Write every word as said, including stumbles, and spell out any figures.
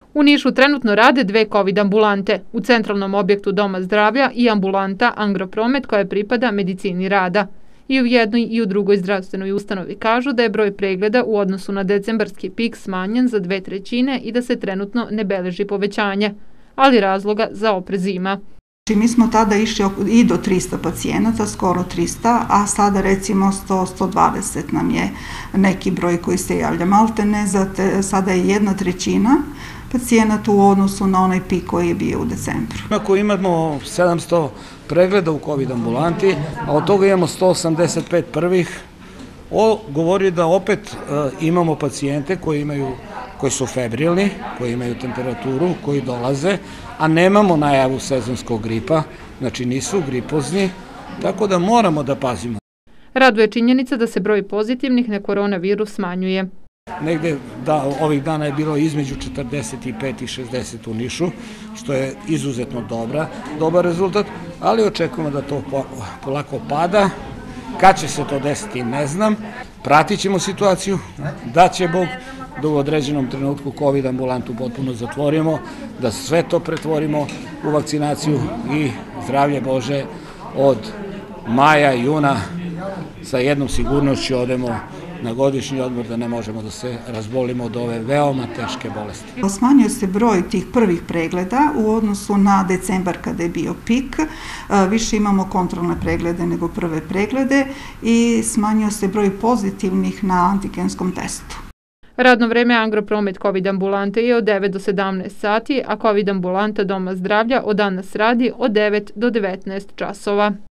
U Nišu trenutno rade dve kovid ambulante, u centralnom objektu Doma zdravlja i ambulanta Agropromet koja pripada medicini rada. I u jednoj i u drugoj zdravstvenoj ustanovi kažu da je broj pregleda u odnosu na decembarski pik smanjen za dve trećine i da se trenutno ne beleži povećanje, ali razloga za oprez ima. Mi smo tada išli i do trista pacijenata, skoro trista, a sada recimo sto do sto dvadeset nam je neki broj koji se javlja. Maltene, sada je jedna trećina pacijenata u odnosu na onaj pik koji je bio u decembru. Ako imamo sedamsto pregleda u kovid ambulanti, a od toga imamo sto osamdeset pet prvih, ovo govori da opet imamo pacijente koji imaju koji su febrilni, koji imaju temperaturu, koji dolaze, a nemamo najavu sezonskog gripa, znači nisu gripozni, tako da moramo da pazimo. Raduje činjenica da se broj pozitivnih na koronavirus smanjuje. Negde da ovih dana je bilo između četrdeset pet i šezdeset u Nišu, što je izuzetno dobra, dobar rezultat, ali očekujemo da to polako pada. Kad će se to desiti, ne znam. Pratit ćemo situaciju, da će Bog da u određenom trenutku kovid ambulantu potpuno zatvorimo, da sve to pretvorimo u vakcinaciju i zdravlje Bože od maja i juna sa jednom sigurnošću odemo na godišnji odmor da ne možemo da se razbolimo od ove veoma teške bolesti. Smanjio se broj tih prvih pregleda u odnosu na decembar kada je bio pik. Više imamo kontrolne preglede nego prve preglede i smanjio se broj pozitivnih na antigenskom testu. Radno vreme Agropromet kovid ambulante je od devet do sedamnaest sati, a kovid ambulanta Doma zdravlja od danas radi od devet do devetnaest časova.